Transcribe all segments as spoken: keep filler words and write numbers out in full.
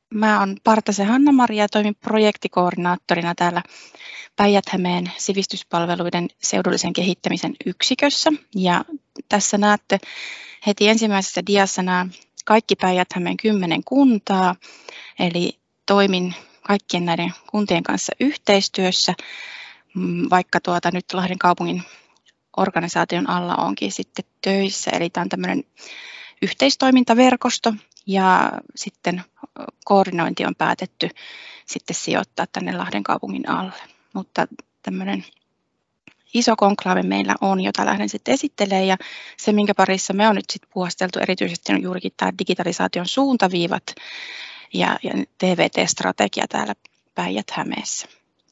Mä oon Partasen Hanna-Maria ja toimin projektikoordinaattorina täällä Päijät-Hämeen sivistyspalveluiden seudullisen kehittämisen yksikössä. Ja tässä näette heti ensimmäisessä diassa nämä kaikki Päijät-Hämeen kymmenen kuntaa, eli toimin kaikkien näiden kuntien kanssa yhteistyössä, vaikka tuota nyt Lahden kaupungin organisaation alla onkin sitten töissä. Eli tämä on tämmöinen yhteistoimintaverkosto ja sitten koordinointi on päätetty sitten sijoittaa tänne Lahden kaupungin alle. Mutta tämmöinen iso konklaave meillä on, jota lähden sitten esittelemään, ja se, minkä parissa me on nyt sitten puhasteltu erityisesti, on juurikin tämä digitalisaation suuntaviivat ja, ja T V T-strategia täällä Päijät-Hämeessä.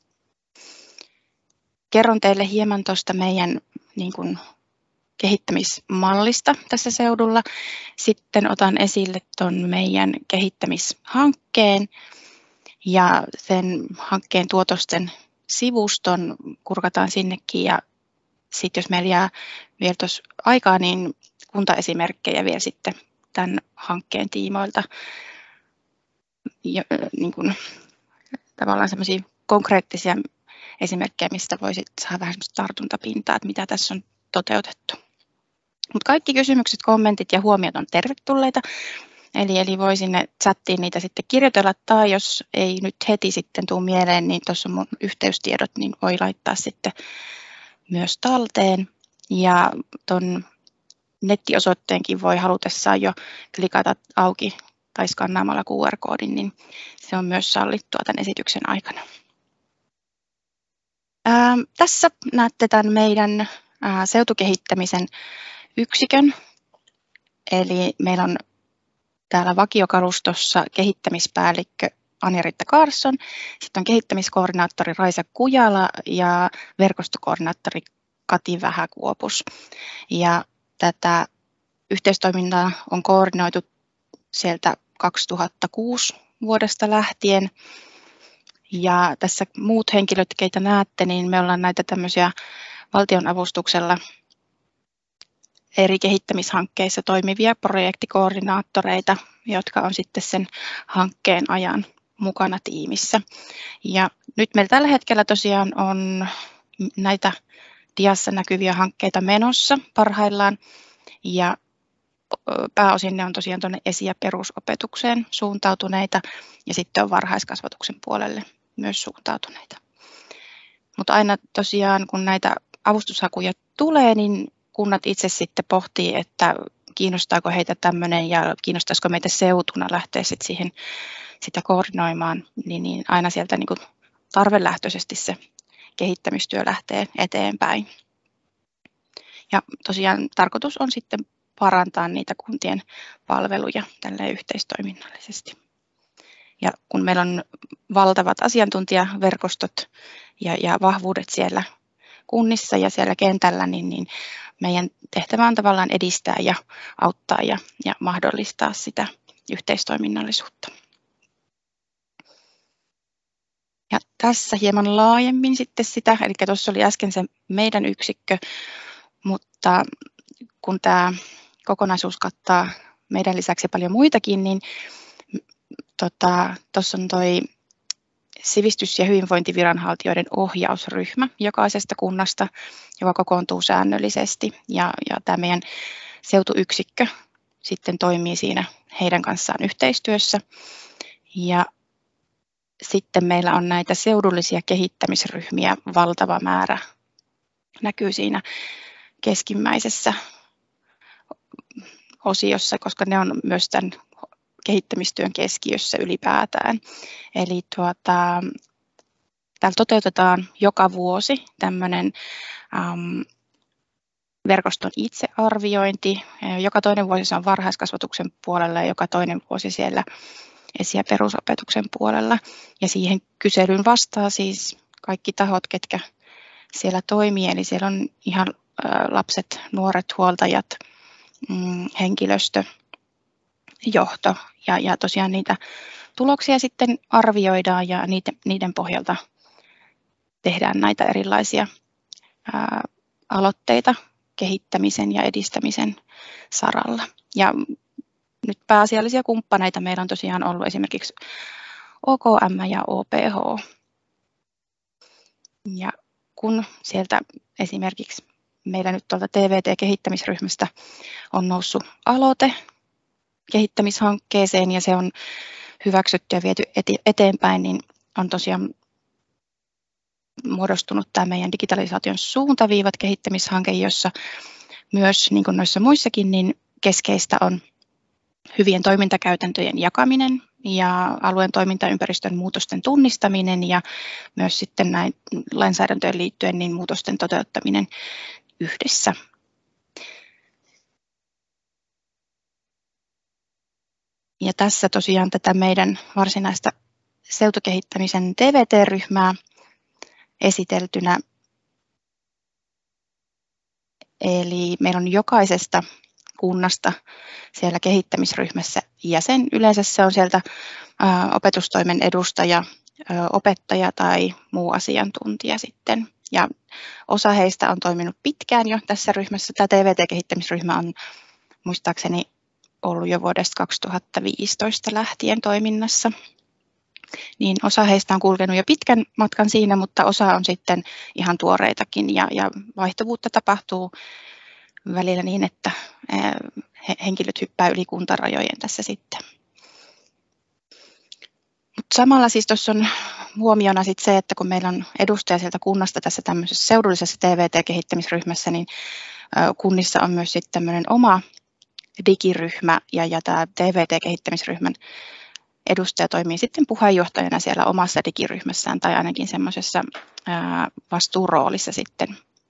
Kerron teille hieman tuosta meidän niin kuin, kehittämismallista tässä seudulla. Sitten otan esille tuon meidän kehittämishankkeen ja sen hankkeen tuotosten sivuston, kurkataan sinnekin, ja sitten jos meillä jää vielä tuossa aikaa, niin kuntaesimerkkejä vielä sitten tämän hankkeen tiimoilta. Ja, niin kuin, tavallaan semmoisia konkreettisia esimerkkejä, mistä voisit saada vähän tartuntapintaa, että mitä tässä on toteutettu. Mutta kaikki kysymykset, kommentit ja huomiot on tervetulleita, eli, eli voi sinne chattiin niitä sitten kirjoitella, tai jos ei nyt heti sitten tule mieleen, niin tuossa on mun yhteystiedot, niin voi laittaa sitten myös talteen. Ja tuon nettiosoitteenkin voi halutessaan jo klikata auki tai skannaamalla Q R-koodin, niin se on myös sallittua tämän esityksen aikana. Ää, tässä näette tämän meidän ää, seutukehittämisen yksikön, eli meillä on täällä vakiokalustossa kehittämispäällikkö Anja-Riitta Karsson, sitten on kehittämiskoordinaattori Raisa Kujala ja verkostokoordinaattori Kati Vähäkuopus. Ja tätä yhteistoimintaa on koordinoitu sieltä kaksituhattakuusi vuodesta lähtien. Ja tässä muut henkilöt, keitä näette, niin me ollaan näitä tämmöisiä valtionavustuksella eri kehittämishankkeissa toimivia projektikoordinaattoreita, jotka on sitten sen hankkeen ajan mukana tiimissä. Ja nyt meillä tällä hetkellä tosiaan on näitä diassa näkyviä hankkeita menossa parhaillaan, ja pääosin ne on tosiaan tuonne esi- ja perusopetukseen suuntautuneita, ja sitten on varhaiskasvatuksen puolelle myös suuntautuneita. Mutta aina tosiaan, kun näitä avustushakuja tulee, niin kunnat itse sitten pohtii, että kiinnostaako heitä tämmöinen ja kiinnostaisiko meitä seutuna lähteä sitten siihen sitä koordinoimaan, niin, niin aina sieltä niin kuin tarvelähtöisesti se kehittämistyö lähtee eteenpäin. Ja tosiaan tarkoitus on sitten parantaa niitä kuntien palveluja tälleen yhteistoiminnallisesti. Ja kun meillä on valtavat asiantuntijaverkostot ja, ja vahvuudet siellä kunnissa ja siellä kentällä, niin, niin meidän tehtävä on tavallaan edistää ja auttaa ja, ja mahdollistaa sitä yhteistoiminnallisuutta. Ja tässä hieman laajemmin sitten sitä, eli tuossa oli äsken se meidän yksikkö, mutta kun tämä kokonaisuus kattaa meidän lisäksi paljon muitakin, niin tuossa tota, on toi sivistys- ja hyvinvointiviranhaltijoiden ohjausryhmä jokaisesta kunnasta, joka kokoontuu säännöllisesti, ja, ja tämä meidän seutuyksikkö sitten toimii siinä heidän kanssaan yhteistyössä. Ja sitten meillä on näitä seudullisia kehittämisryhmiä valtava määrä, näkyy siinä keskimmäisessä osiossa, koska ne on myös tämän kehittämistyön keskiössä ylipäätään. Eli tuota, täällä toteutetaan joka vuosi tämmöinen ähm, verkoston itsearviointi. Joka toinen vuosi se on varhaiskasvatuksen puolella ja joka toinen vuosi siellä esi- ja perusopetuksen puolella. Ja siihen kyselyyn vastaa siis kaikki tahot, ketkä siellä toimii. Eli siellä on ihan äh, lapset, nuoret, huoltajat, mm, henkilöstö, johto, ja, ja tosiaan niitä tuloksia sitten arvioidaan ja niiden, niiden pohjalta tehdään näitä erilaisia ää, aloitteita kehittämisen ja edistämisen saralla. Ja nyt pääasiallisia kumppaneita meillä on tosiaan ollut esimerkiksi O K M ja O P H. Ja kun sieltä esimerkiksi meillä nyt tuolta T V T-kehittämisryhmästä on noussut aloite kehittämishankkeeseen ja se on hyväksytty ja viety eteenpäin, niin on tosiaan muodostunut tämä meidän digitalisaation suuntaviivat kehittämishanke, jossa myös niin kuin noissa muissakin, niin keskeistä on hyvien toimintakäytäntöjen jakaminen ja alueen toimintaympäristön muutosten tunnistaminen ja myös sitten näin lainsäädäntöön liittyen niin muutosten toteuttaminen yhdessä. Ja tässä tosiaan tätä meidän varsinaista seutukehittämisen T V T-ryhmää esiteltynä. Eli meillä on jokaisesta kunnasta siellä kehittämisryhmässä jäsen. Yleensä se on sieltä ä, opetustoimen edustaja, ä, opettaja tai muu asiantuntija sitten. Ja osa heistä on toiminut pitkään jo tässä ryhmässä. Tämä T V T-kehittämisryhmä on muistaakseni ollut jo vuodesta kaksituhattaviisitoista lähtien toiminnassa. Niin osa heistä on kulkenut jo pitkän matkan siinä, mutta osa on sitten ihan tuoreitakin ja, ja vaihtuvuutta tapahtuu välillä niin, että henkilöt hyppää yli kuntarajojen tässä sitten. Mut samalla siis tuossa on huomiona sit se, että kun meillä on edustaja sieltä kunnasta tässä tämmöisessä seudullisessa T V T-kehittämisryhmässä, niin kunnissa on myös sitten tämmöinen oma digiryhmä ja, ja tämä T V T-kehittämisryhmän edustaja toimii sitten puheenjohtajana siellä omassa digiryhmässään tai ainakin semmoisessa vastuuroolissa sitten.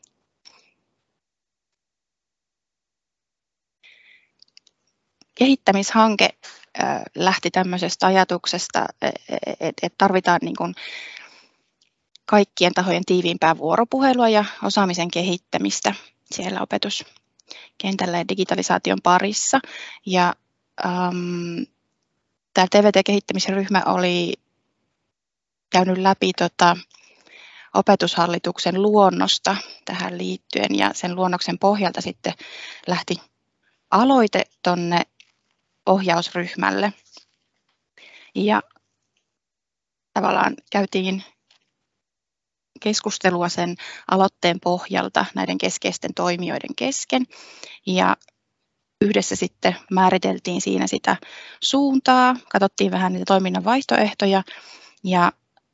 Kehittämishanke lähti tämmöisestä ajatuksesta, että tarvitaan niin kuin kaikkien tahojen tiiviimpää vuoropuhelua ja osaamisen kehittämistä siellä opetuskentällä ja digitalisaation parissa. Ja, um, tämä T V T-kehittämisryhmä oli käynyt läpi tota, opetushallituksen luonnosta tähän liittyen ja sen luonnoksen pohjalta sitten lähti aloite tuonne ohjausryhmälle. Ja tavallaan käytiin keskustelua sen aloitteen pohjalta näiden keskeisten toimijoiden kesken ja yhdessä sitten määriteltiin siinä sitä suuntaa, katsottiin vähän niitä toiminnan vaihtoehtoja ja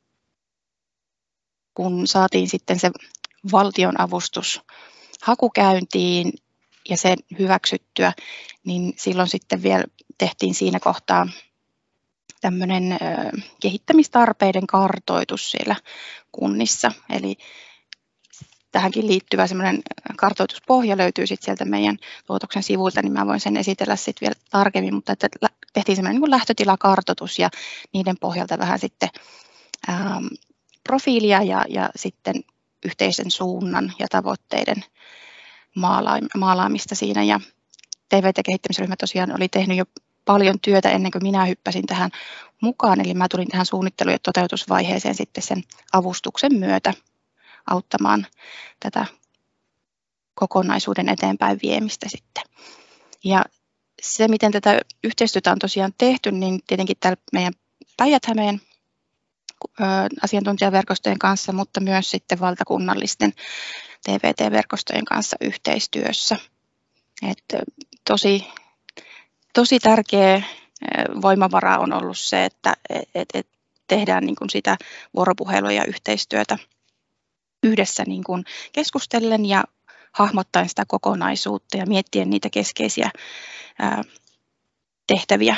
kun saatiin sitten se valtionavustus hakukäyntiin ja sen hyväksyttyä, niin silloin sitten vielä tehtiin siinä kohtaa tämmöinen kehittämistarpeiden kartoitus siellä kunnissa. Eli tähänkin liittyvä semmoinen kartoituspohja löytyy sitten sieltä meidän tuotoksen sivuilta, niin mä voin sen esitellä sitten vielä tarkemmin, mutta että tehtiin semmoinen niin kuin lähtötilakartoitus ja niiden pohjalta vähän sitten ähm, profiilia ja, ja sitten yhteisen suunnan ja tavoitteiden maala- maalaamista siinä. Ja T V T-kehittämisryhmä tosiaan oli tehnyt jo paljon työtä ennen kuin minä hyppäsin tähän mukaan, eli mä tulin tähän suunnittelu- ja toteutusvaiheeseen sitten sen avustuksen myötä auttamaan tätä kokonaisuuden eteenpäin viemistä sitten. Ja se, miten tätä yhteistyötä on tosiaan tehty, niin tietenkin täällä meidän Päijät-Hämeen asiantuntijaverkostojen kanssa, mutta myös sitten valtakunnallisten T V T-verkostojen kanssa yhteistyössä. Et tosi, tosi tärkeä voimavara on ollut se, että et, et tehdään niin kuin sitä vuoropuhelua ja yhteistyötä yhdessä niin kuin keskustellen ja hahmottaen sitä kokonaisuutta ja miettien niitä keskeisiä ää, tehtäviä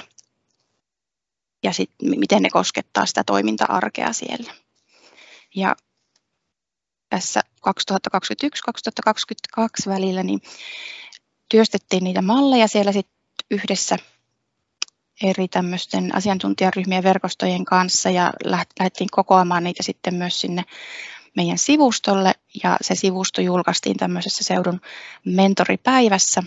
ja sit, miten ne koskettaa sitä toiminta-arkea siellä. Ja tässä kaksituhattakaksikymmentäyksi kaksituhattakaksikymmentäkaksi välillä niin työstettiin niitä malleja siellä sit yhdessä eri tämmöisten asiantuntijaryhmien verkostojen kanssa ja lähdettiin kokoamaan niitä sitten myös sinne meidän sivustolle ja se sivusto julkaistiin tämmöisessä seudun mentoripäivässä,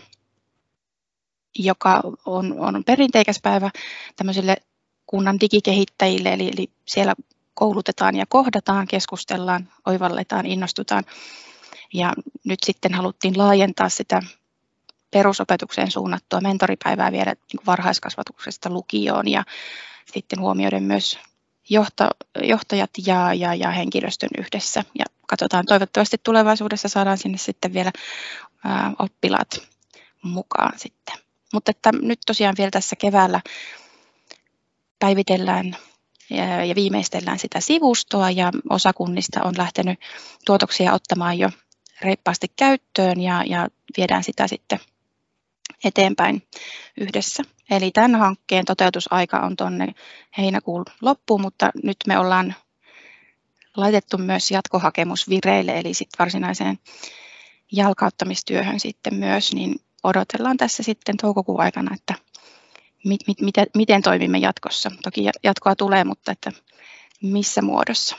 joka on, on perinteikäs päivä tämmöisille kunnan digikehittäjille, eli, eli siellä koulutetaan ja kohdataan, keskustellaan, oivalletaan, innostutaan ja nyt sitten haluttiin laajentaa sitä perusopetukseen suunnattua mentoripäivää viedä niin kuin varhaiskasvatuksesta lukioon ja sitten huomioiden myös johto, johtajat ja, ja, ja henkilöstön yhdessä. Ja katsotaan, toivottavasti tulevaisuudessa saadaan sinne sitten vielä ää, oppilaat mukaan sitten. Mutta että nyt tosiaan vielä tässä keväällä päivitellään ja, ja viimeistellään sitä sivustoa ja osa kunnista on lähtenyt tuotoksia ottamaan jo reippaasti käyttöön ja, ja viedään sitä sitten eteenpäin yhdessä. Eli tämän hankkeen toteutusaika on tuonne heinäkuun loppuun, mutta nyt me ollaan laitettu myös jatkohakemus vireille, eli sitten varsinaiseen jalkauttamistyöhön sitten myös, niin odotellaan tässä sitten toukokuun aikana, että mit, mit, miten, miten toimimme jatkossa. Toki jatkoa tulee, mutta että missä muodossa.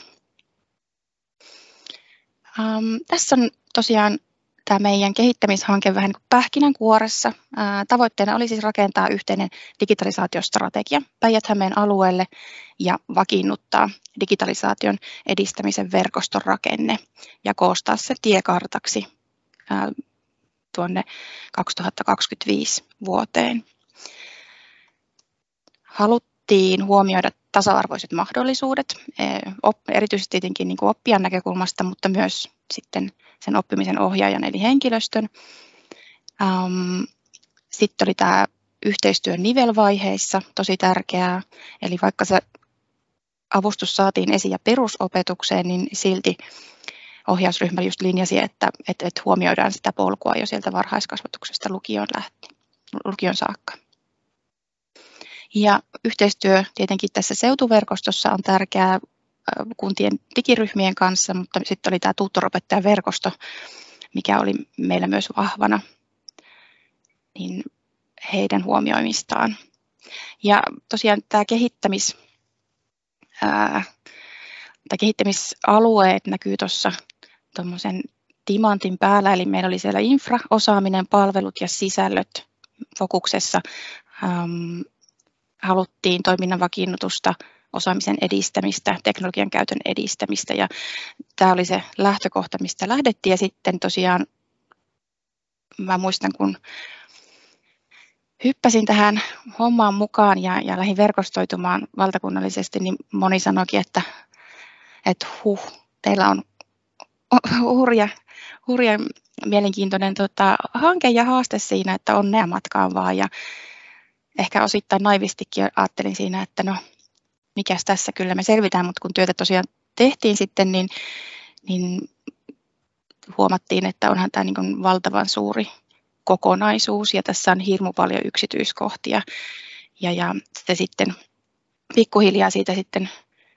Um, tässä on tosiaan tämä meidän kehittämishanke vähän niin kuin pähkinänkuoressa. Ää, tavoitteena oli siis rakentaa yhteinen digitalisaatiostrategia Päijät-Hämeen alueelle ja vakiinnuttaa digitalisaation edistämisen verkoston rakenne ja koostaa se tiekartaksi ää, tuonne kaksituhattakaksikymmentäviisi vuoteen. Haluttiin huomioida tasa-arvoiset mahdollisuudet, erityisesti tietenkin niin kuin oppijan näkökulmasta, mutta myös sitten sen oppimisen ohjaajan eli henkilöstön. Sitten oli tämä yhteistyö nivelvaiheissa, tosi tärkeää, eli vaikka se avustus saatiin esi- ja perusopetukseen, niin silti ohjausryhmä just linjasi, että, että, että huomioidaan sitä polkua jo sieltä varhaiskasvatuksesta lukion, lähti, lukion saakka. Ja yhteistyö tietenkin tässä seutuverkostossa on tärkeää kuntien digiryhmien kanssa, mutta sitten oli tämä tutoropettajverkosto, mikä oli meillä myös vahvana, niin heidän huomioimistaan. Ja tosiaan tämä kehittämis, ää, tämä kehittämisalueet näkyy tuossa tuommoisen timantin päällä, eli meillä oli siellä infra, osaaminen, palvelut ja sisällöt fokuksessa. Ähm, haluttiin toiminnan vakiinnutusta, osaamisen edistämistä, teknologian käytön edistämistä ja tämä oli se lähtökohta, mistä lähdettiin ja sitten tosiaan mä muistan, kun hyppäsin tähän hommaan mukaan ja, ja lähdin verkostoitumaan valtakunnallisesti, niin moni sanoikin, että, että huh, teillä on hurja, hurja mielenkiintoinen tota, hanke ja haaste siinä, että onnea matkaan vaan ja ehkä osittain naivistikin ajattelin siinä, että no mikäs tässä kyllä me selvitään, mutta kun työtä tosiaan tehtiin sitten, niin, niin huomattiin, että onhan tämä niin kuin valtavan suuri kokonaisuus ja tässä on hirmu paljon yksityiskohtia ja, ja sitten pikkuhiljaa siitä sitten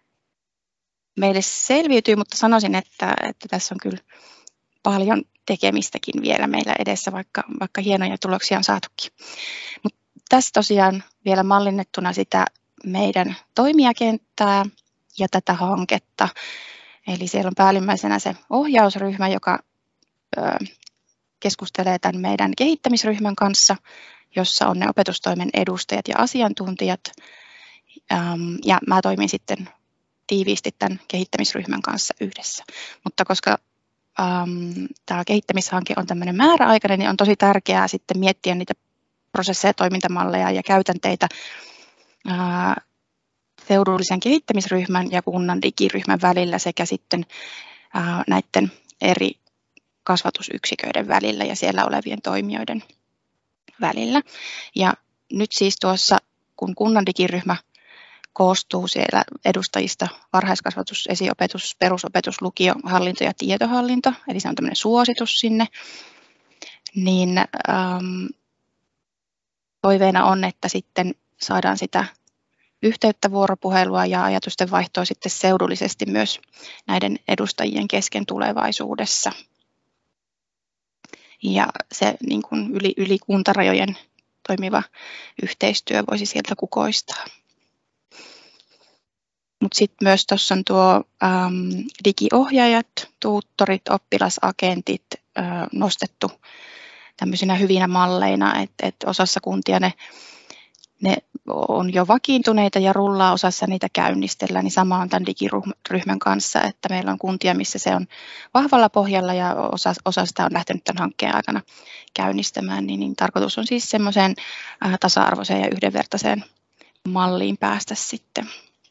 meille selviytyy, mutta sanoisin, että, että tässä on kyllä paljon tekemistäkin vielä meillä edessä, vaikka, vaikka hienoja tuloksia on saatukin. Mut tässä tosiaan vielä mallinnettuna sitä meidän toimijakenttää ja tätä hanketta. Eli siellä on päällimmäisenä se ohjausryhmä, joka ö, keskustelee tämän meidän kehittämisryhmän kanssa, jossa on ne opetustoimen edustajat ja asiantuntijat. Ähm, ja mä toimin sitten tiiviisti tämän kehittämisryhmän kanssa yhdessä. Mutta koska ähm, tämä kehittämishanke on tämmöinen määräaikainen, niin on tosi tärkeää sitten miettiä niitä prosesseja, toimintamalleja ja käytänteitä ää, seudullisen kehittämisryhmän ja kunnan digiryhmän välillä sekä sitten ää, näiden eri kasvatusyksiköiden välillä ja siellä olevien toimijoiden välillä. Ja nyt siis tuossa, kun kunnan digiryhmä koostuu siellä edustajista varhaiskasvatus, esiopetus, perusopetus, lukio, hallinto ja tietohallinto, eli se on tämmöinen suositus sinne, niin ähm, toiveena on, että sitten saadaan sitä yhteyttä, vuoropuhelua ja ajatusten vaihtoa sitten seudullisesti myös näiden edustajien kesken tulevaisuudessa. Ja se niin kuin yli, yli kuntarajojen toimiva yhteistyö voisi sieltä kukoistaa. Mutta sitten myös tuossa on tuo äm, digiohjaajat, tuuttorit, oppilasagentit äh, nostettu tämmöisinä hyvinä malleina, että et osassa kuntia ne ne on jo vakiintuneita ja rullaa, osassa niitä käynnistellään, niin sama on tämän digiryhmän kanssa, että meillä on kuntia, missä se on vahvalla pohjalla ja osa, osa sitä on lähtenyt tämän hankkeen aikana käynnistämään, niin, niin tarkoitus on siis semmoiseen äh, tasa-arvoiseen ja yhdenvertaiseen malliin päästä sitten.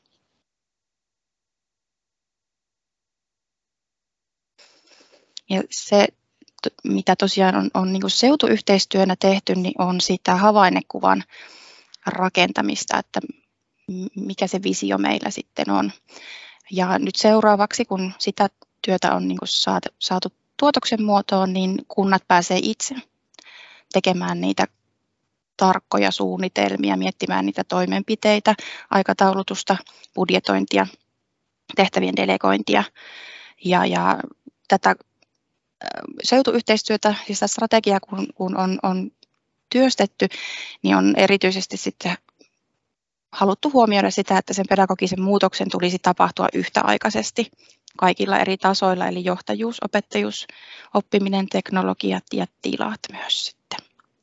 Ja se, mitä tosiaan on, on niin kuin seutuyhteistyönä tehty, niin on sitä havainnekuvan rakentamista, että mikä se visio meillä sitten on. Ja nyt seuraavaksi, kun sitä työtä on niin kuin saatu, saatu tuotoksen muotoon, niin kunnat pääsee itse tekemään niitä tarkkoja suunnitelmia, miettimään niitä toimenpiteitä, aikataulutusta, budjetointia, tehtävien delegointia ja, ja tätä seutuyhteistyötä, siis sitä strategiaa, kun, kun on, on työstetty, niin on erityisesti sitten haluttu huomioida sitä, että sen pedagogisen muutoksen tulisi tapahtua yhtäaikaisesti kaikilla eri tasoilla, eli johtajuus, opettajuus, oppiminen, teknologiat ja tilat myös sitten.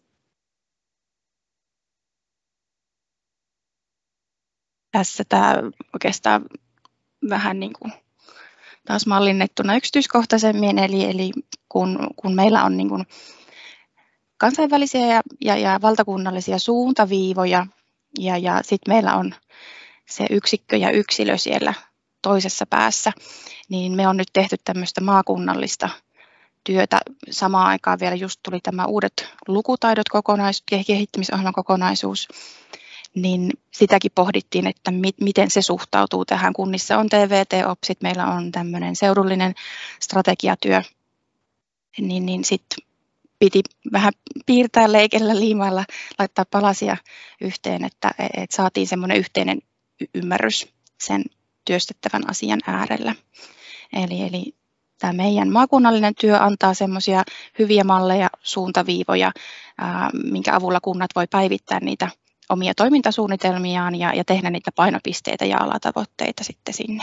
Tässä tämä oikeastaan vähän niin kuin taas mallinnettuna yksityiskohtaisemmin, eli, eli kun, kun meillä on niin kuin kansainvälisiä ja, ja, ja valtakunnallisia suuntaviivoja, ja, ja sitten meillä on se yksikkö ja yksilö siellä toisessa päässä, niin me on nyt tehty tämmöistä maakunnallista työtä. Samaan aikaan vielä just tuli tämä uudet lukutaidot kokonais, kehittämisohjelman kokonaisuus, niin sitäkin pohdittiin, että mit, miten se suhtautuu tähän. Kunnissa on T V T-opsit, meillä on tämmöinen seudullinen strategiatyö, niin, niin sitten piti vähän piirtää, leikellä, liimailla, laittaa palasia yhteen, että, että saatiin semmoinen yhteinen ymmärrys sen työstettävän asian äärellä. Eli, eli tämä meidän maakunnallinen työ antaa semmoisia hyviä malleja, suuntaviivoja, ää, minkä avulla kunnat voi päivittää niitä omia toimintasuunnitelmiaan ja, ja tehdä niitä painopisteitä ja alatavoitteita sitten sinne.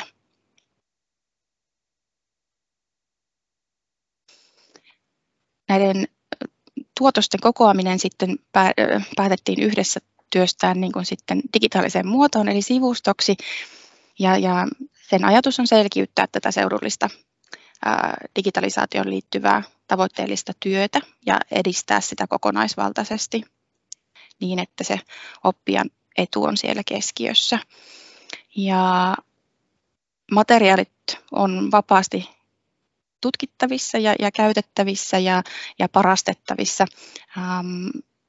Näiden tuotosten kokoaminen sitten päätettiin yhdessä työstää niin kuin sitten digitaaliseen muotoon, eli sivustoksi, ja, ja sen ajatus on selkiyttää tätä seudullista ää, digitalisaatioon liittyvää tavoitteellista työtä ja edistää sitä kokonaisvaltaisesti niin, että se oppijan etu on siellä keskiössä. Ja materiaalit on vapaasti tutkittavissa ja, ja käytettävissä ja, ja parastettavissa. Ähm,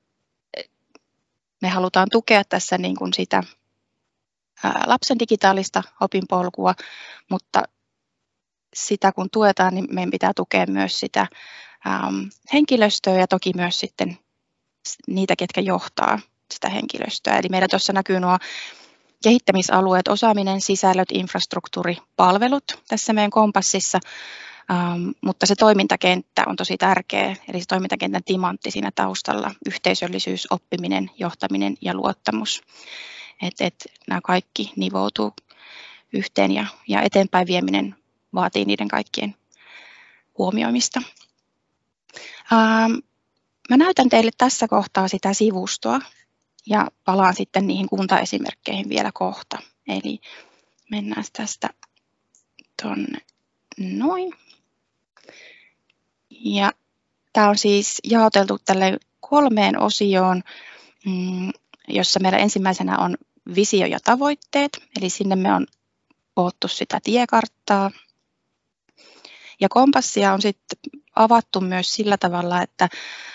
me halutaan tukea tässä niin kuin sitä ää, lapsen digitaalista opinpolkua, mutta sitä kun tuetaan, niin meidän pitää tukea myös sitä ähm, henkilöstöä ja toki myös sitten niitä, ketkä johtaa sitä henkilöstöä. Eli meillä tuossa näkyy nuo kehittämisalueet, osaaminen, sisällöt, infrastruktuuri, palvelut tässä meidän kompassissa. Um, mutta se toimintakenttä on tosi tärkeä, eli se toimintakentän timantti siinä taustalla, yhteisöllisyys, oppiminen, johtaminen ja luottamus. Et, et nämä kaikki nivoutuu yhteen ja, ja eteenpäin vieminen vaatii niiden kaikkien huomioimista. Um, mä näytän teille tässä kohtaa sitä sivustoa ja palaan sitten niihin kuntaesimerkkeihin vielä kohta. Eli mennään tästä tuonne noin. Ja tämä on siis jaoteltu tälle kolmeen osioon, jossa meillä ensimmäisenä on visio ja tavoitteet, eli sinne me on koottu sitä tiekarttaa. Ja kompassia on sitten avattu myös sillä tavalla, että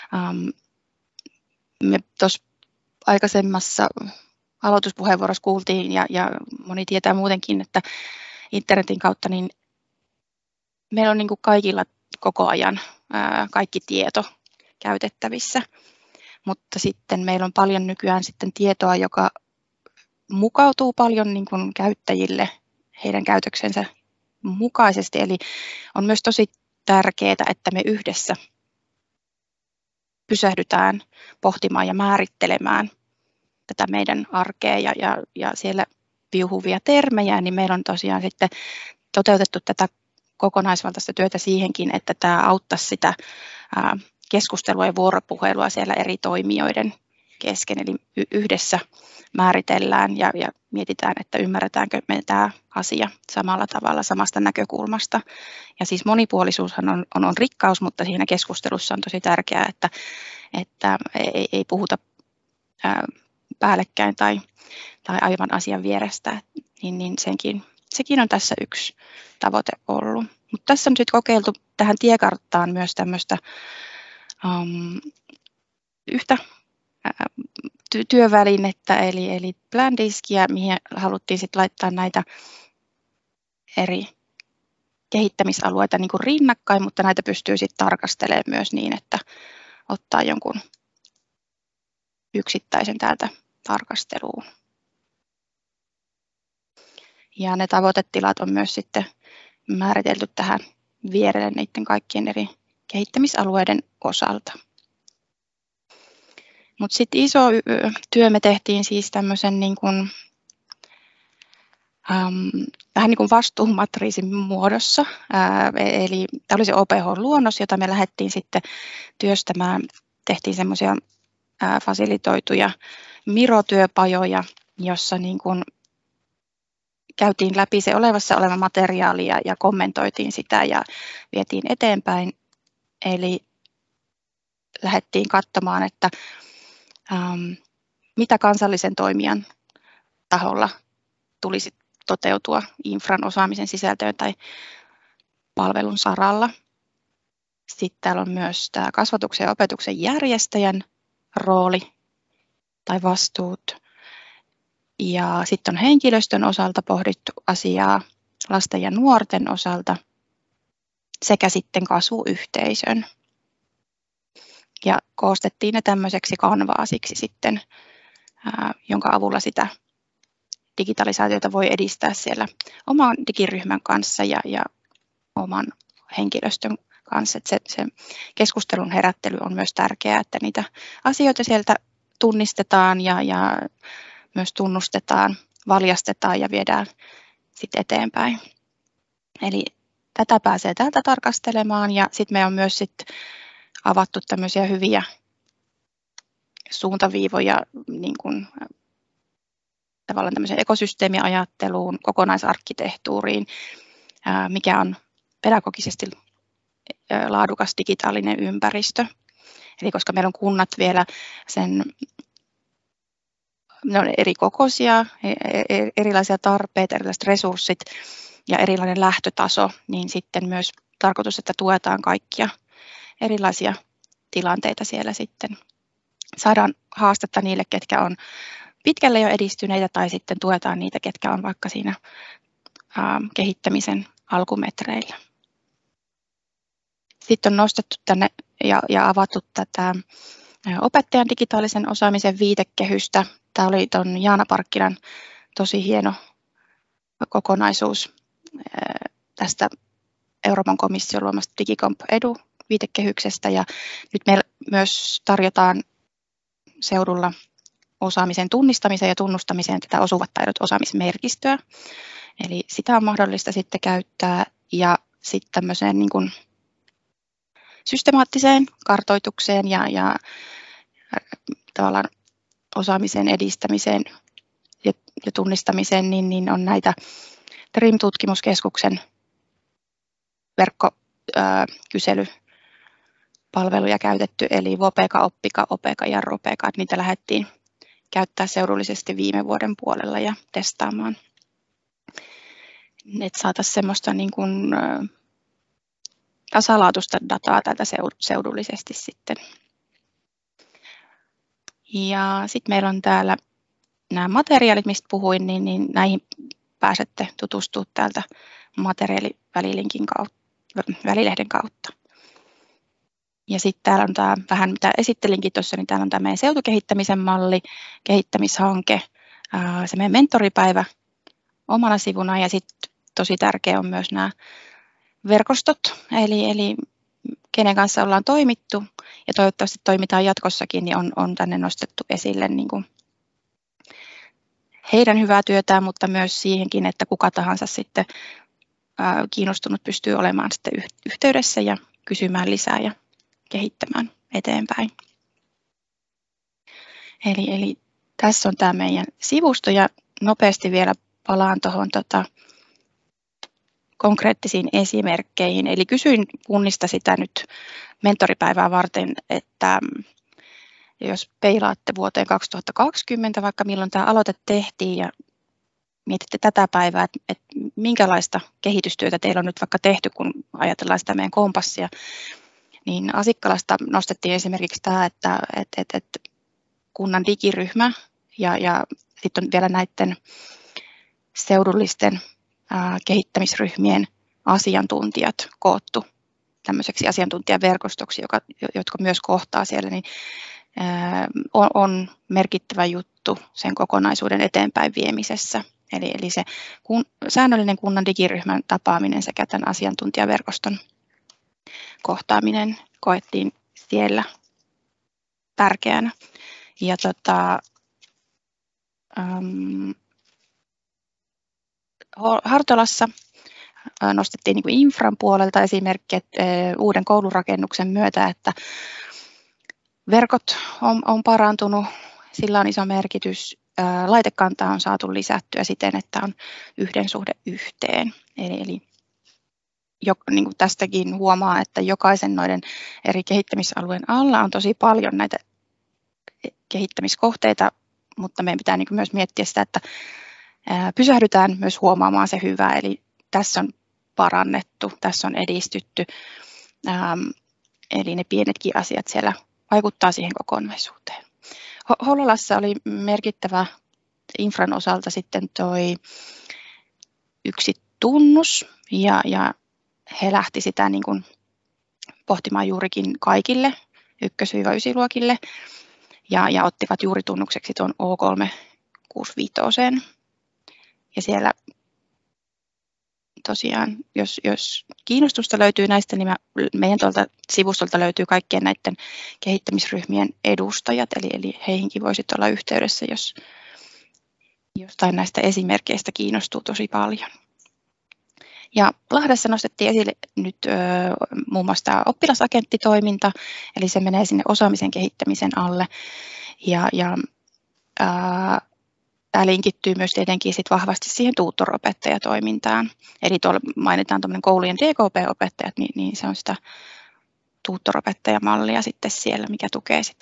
me tuossa aikaisemmassa aloituspuheenvuorossa kuultiin, ja, ja moni tietää muutenkin, että internetin kautta niin meillä on niin kuin kaikilla koko ajan ää, kaikki tieto käytettävissä, mutta sitten meillä on paljon nykyään sitten tietoa, joka mukautuu paljon niin kuin käyttäjille heidän käytöksensä mukaisesti, eli on myös tosi tärkeää, että me yhdessä pysähdytään pohtimaan ja määrittelemään tätä meidän arkea ja, ja, ja siellä viuhuvia termejä, niin meillä on tosiaan sitten toteutettu tätä kokonaisvaltaista työtä siihenkin, että tämä auttaisi sitä keskustelua ja vuoropuhelua siellä eri toimijoiden kesken, eli yhdessä määritellään ja, ja mietitään, että ymmärretäänkö me tämä asia samalla tavalla, samasta näkökulmasta. Ja siis monipuolisuushan on, on, on rikkaus, mutta siinä keskustelussa on tosi tärkeää, että, että ei, ei puhuta ää, päällekkäin tai, tai aivan asian vierestä, niin, niin senkin, sekin on tässä yksi tavoite ollut. Mutta tässä on sitten kokeiltu tähän tiekarttaan myös tämmöistä um, yhtä ty- työvälinettä, eli, eli Plandiskiä, mihin haluttiin sitten laittaa näitä eri kehittämisalueita niin kuin rinnakkain, mutta näitä pystyy sitten tarkastelemaan myös niin, että ottaa jonkun yksittäisen täältä tarkasteluun. Ja ne tavoitetilat on myös sitten määritelty tähän vierelle niiden kaikkien eri kehittämisalueiden osalta. Mutta sitten iso työ me tehtiin siis tämmöisen niin kuin, äm, vähän niin kuin vastuumatriisin muodossa. Ää, eli tämä oli se O P H-luonnos, jota me lähdettiin sitten työstämään. Tehtiin semmoisia fasilitoituja mirotyöpajoja, jossa niin kuin käytiin läpi se olevassa oleva materiaali ja, ja kommentoitiin sitä ja vietiin eteenpäin. Eli lähdettiin katsomaan, että ähm, mitä kansallisen toimijan taholla tulisi toteutua infran osaamisen sisältöön tai palvelun saralla. Sitten täällä on myös tämä kasvatuksen ja opetuksen järjestäjän rooli tai vastuut. Ja sitten on henkilöstön osalta pohdittu asiaa lasten ja nuorten osalta sekä sitten kasvuyhteisön. Ja koostettiin ne tämmöiseksi kanvaasiksi sitten, ää, jonka avulla sitä digitalisaatiota voi edistää siellä oman digiryhmän kanssa ja, ja oman henkilöstön kanssa. Että se, se keskustelun herättely on myös tärkeää, että niitä asioita sieltä tunnistetaan ja, ja myös tunnustetaan, valjastetaan ja viedään sitten eteenpäin. Eli tätä pääsee täältä tarkastelemaan ja sitten me on myös sit avattu tämmöisiä hyviä suuntaviivoja niin kuin tavallaan tämmöiseen ekosysteemiajatteluun, kokonaisarkkitehtuuriin, mikä on pedagogisesti laadukas digitaalinen ympäristö. Eli koska meillä on kunnat vielä sen, ne on eri kokoisia, erilaisia tarpeita, erilaiset resurssit ja erilainen lähtötaso, niin sitten myös tarkoitus, että tuetaan kaikkia erilaisia tilanteita siellä sitten. Saadaan haastetta niille, ketkä on pitkälle jo edistyneitä tai sitten tuetaan niitä, ketkä on vaikka siinä ää, kehittämisen alkumetreillä. Sitten on nostettu tänne ja, ja avattu tätä opettajan digitaalisen osaamisen viitekehystä. Tämä oli tuon Jaana Parkkilan tosi hieno kokonaisuus tästä Euroopan komission luomasta DigiComp Edu-viitekehyksestä. Ja nyt meillä myös tarjotaan seudulla osaamisen tunnistamiseen ja tunnustamiseen tätä osuvat taidot osaamismerkistöä. Eli sitä on mahdollista sitten käyttää ja sitten tämmöiseen niin kuin systemaattiseen kartoitukseen ja, ja tavallaan osaamisen edistämiseen ja, ja tunnistamiseen, niin, niin on näitä T R I M-tutkimuskeskuksen verkkokyselypalveluja käytetty, eli Vopeka, Oppika, Opeka ja Ropeka, että niitä lähdettiin käyttää seudullisesti viime vuoden puolella ja testaamaan, että saataisiin semmoista niin kuin tasalaatuista dataa täältä seudullisesti sitten. Ja sitten meillä on täällä nämä materiaalit, mistä puhuin, niin, niin näihin pääsette tutustumaan täältä materiaalivälilinkin kautta, välilehden kautta. Ja sitten täällä on tämä vähän, mitä esittelinkin tuossa, niin täällä on tämä meidän seutukehittämisen malli, kehittämishanke, se meidän mentoripäivä omana sivuna ja sitten tosi tärkeä on myös nämä verkostot, eli, eli kenen kanssa ollaan toimittu ja toivottavasti toimitaan jatkossakin, niin on, on tänne nostettu esille niin kuin heidän hyvää työtään, mutta myös siihenkin, että kuka tahansa sitten ää, kiinnostunut pystyy olemaan sitten yhteydessä ja kysymään lisää ja kehittämään eteenpäin. Eli, eli tässä on tämä meidän sivusto ja nopeasti vielä palaan tuohon tota, konkreettisiin esimerkkeihin. Eli kysyin kunnista sitä nyt mentoripäivää varten, että jos peilaatte vuoteen kaksituhattakaksikymmentä, vaikka milloin tämä aloite tehtiin ja mietitte tätä päivää, että, että minkälaista kehitystyötä teillä on nyt vaikka tehty, kun ajatellaan sitä meidän kompassia, niin Asikkalasta nostettiin esimerkiksi tämä, että, että, että, että kunnan digiryhmä ja, ja sitten on vielä näiden seudullisten ää, kehittämisryhmien asiantuntijat koottu tämmöiseksi asiantuntijaverkostoksi, joka, jotka myös kohtaa siellä, niin ää, on, on merkittävä juttu sen kokonaisuuden eteenpäin viemisessä. Eli, eli se kun, säännöllinen kunnan digiryhmän tapaaminen sekä tämän asiantuntijaverkoston kohtaaminen koettiin siellä tärkeänä. Ja tota, um, Hartolassa nostettiin niin kuin infran puolelta esimerkki, että uuden koulurakennuksen myötä, että verkot on, on parantunut, sillä on iso merkitys. Laitekantaa on saatu lisättyä siten, että on yhden suhde yhteen. Eli, eli jo, niin kuin tästäkin huomaa, että jokaisen noiden eri kehittämisalueen alla on tosi paljon näitä kehittämiskohteita, mutta meidän pitää niin kuin myös miettiä sitä, että pysähdytään myös huomaamaan se hyvä. Eli tässä on parannettu, tässä on edistytty. Ähm, eli ne pienetkin asiat siellä vaikuttaa siihen kokonaisuuteen. Hollolassa oli merkittävä infran osalta sitten toi yksi tunnus ja, ja he lähti sitä niin kuin pohtimaan juurikin kaikille ykkös-ysiluokille ja, ja ottivat juuri tunnukseksi tuon O kolmesataakuusikymmentäviisi. Ja siellä tosiaan, jos, jos kiinnostusta löytyy näistä, niin mä, meidän tuolta sivustolta löytyy kaikkien näiden kehittämisryhmien edustajat, eli, eli heihinkin voisit olla yhteydessä, jos jostain näistä esimerkkeistä kiinnostuu tosi paljon. Ja Lahdessa nostettiin esille nyt ö, muun muassa tämä oppilasagenttitoiminta, eli se menee sinne osaamisen kehittämisen alle. Ja, ja ää, tämä linkittyy myös tietenkin sit vahvasti siihen tutoropettajatoimintaan. Eli tuolla mainitaan tuommoinen koulujen D K P-opettajat, niin, niin se on sitä tutoropettajamallia sitten siellä, mikä tukee sitä.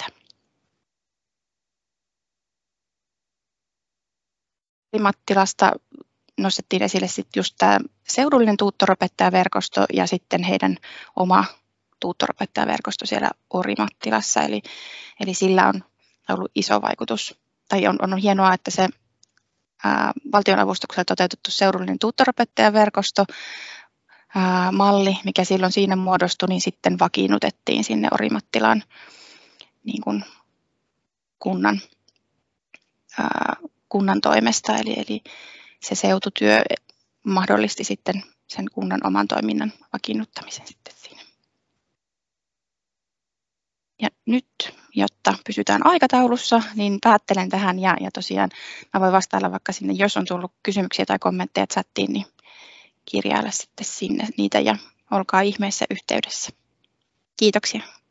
Mattilasta nostettiin esille sitten just tämä seudullinen tuutoropettajaverkosto ja sitten heidän oma tuutoropettajaverkosto siellä Orimattilassa. Eli, eli sillä on ollut iso vaikutus. Tai on, on hienoa, että se ää, valtionavustuksella toteutettu seudullinen tuutoropettajaverkosto ää, malli, mikä silloin siinä muodostui, niin sitten vakiinnutettiin sinne Orimattilan niin kuin kunnan, ää, kunnan toimesta. Eli, eli se seututyö mahdollisti sitten sen kunnan oman toiminnan vakiinnuttamisen sitten siinä. Ja nyt, jotta pysytään aikataulussa, niin päättelen tähän ja, ja tosiaan mä voin vastailla vaikka sinne, jos on tullut kysymyksiä tai kommentteja chattiin, niin kirjailla sitten sinne niitä ja olkaa ihmeessä yhteydessä. Kiitoksia.